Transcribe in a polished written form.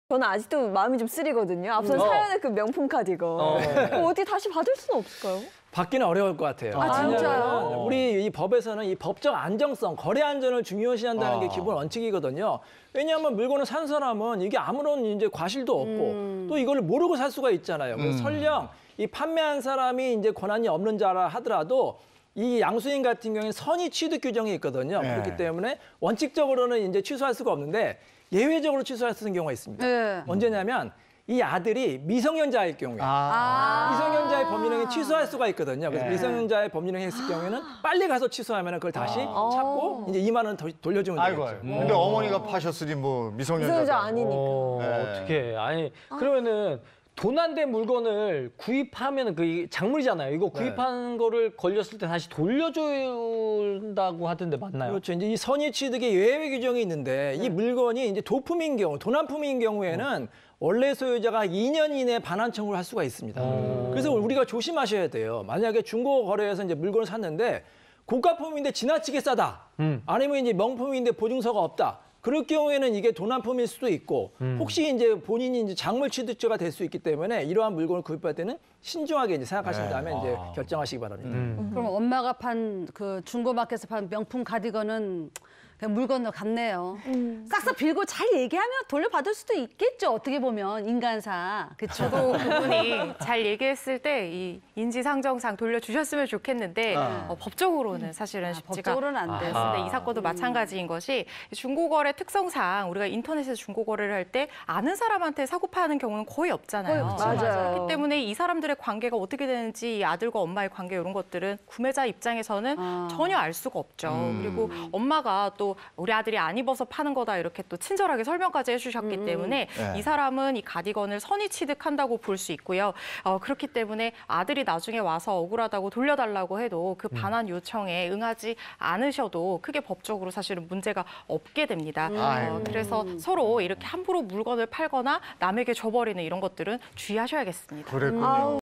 저는 아직도 마음이 좀 쓰리거든요. 앞선 사연의 그 명품 카디건. 어디 다시 받을 수는 없을까요? 받기는 어려울 것 같아요. 아, 진짜요? 우리 이 법에서는 이 법적 안정성, 거래 안전을 중요시한다는 게 기본 원칙이거든요. 왜냐하면 물건을 산 사람은 이게 아무런 이제 과실도 없고 또 이걸 모르고 살 수가 있잖아요. 그래서 설령 이 판매한 사람이 이제 권한이 없는 자라 하더라도 이 양수인 같은 경우에는 선의 취득 규정이 있거든요. 그렇기 때문에 원칙적으로는 이제 취소할 수가 없는데 예외적으로 취소할 수 있는 경우가 있습니다. 언제냐면 이 아들이 미성년자일 경우에 미성년자의 법률행위 취소할 수가 있거든요. 그래서 미성년자의 법률행위 했을 경우에는 빨리 가서 취소하면 그걸 다시 찾고 이제 2만 원 더 돌려주면 되겠죠. 근데 어머니가 파셨으니 뭐 미성년자 미성년자 아니니까. 어떻게? 아니 그러면은 돈 안 된 물건을 구입하면 그 작물이잖아요. 이거 구입한 거를 걸렸을 때 다시 돌려준다고 하던데 맞나요? 그렇죠. 이제 이 선의 취득의 예외 규정이 있는데 이 물건이 이제 도품인 경우, 도난품인 경우에는 원래 소유자가 2년 이내에 반환 청구를 할 수가 있습니다. 그래서 우리가 조심하셔야 돼요. 만약에 중고 거래에서 이제 물건을 샀는데 고가품인데 지나치게 싸다. 아니면 이제 명품인데 보증서가 없다. 그럴 경우에는 이게 도난품일 수도 있고 혹시 이제 본인이 이제 작물 취득자가 될 수 있기 때문에 이러한 물건을 구입할 때는 신중하게 이제 생각하신 다음에 이제 결정하시기 바랍니다. 그럼 엄마가 판 그 중고마켓에서 판 명품 가디건은 그냥 물 건너 갔네요. 싹싹 빌고 잘 얘기하면 돌려받을 수도 있겠죠. 어떻게 보면 인간사. 그쵸? 저도 그분이 잘 얘기했을 때 이 인지상정상 돌려주셨으면 좋겠는데 법적으로는 사실은 쉽지가 법적으로는 안 돼요. 않습니다. 이 사건도 마찬가지인 것이 중고거래 특성상 우리가 인터넷에서 중고거래를 할 때 아는 사람한테 사고 파는 경우는 거의 없잖아요. 맞아요. 그렇기 때문에 이 사람들의 관계가 어떻게 되는지 이 아들과 엄마의 관계 이런 것들은 구매자 입장에서는 전혀 알 수가 없죠. 그리고 엄마가 또 우리 아들이 안 입어서 파는 거다 이렇게 또 친절하게 설명까지 해주셨기 때문에 이 사람은 이 가디건을 선의 취득한다고 볼 수 있고요. 그렇기 때문에 아들이 나중에 와서 억울하다고 돌려달라고 해도 그 반환 요청에 응하지 않으셔도 크게 법적으로 사실은 문제가 없게 됩니다. 그래서 서로 이렇게 함부로 물건을 팔거나 남에게 줘버리는 이런 것들은 주의하셔야겠습니다. 그랬군요.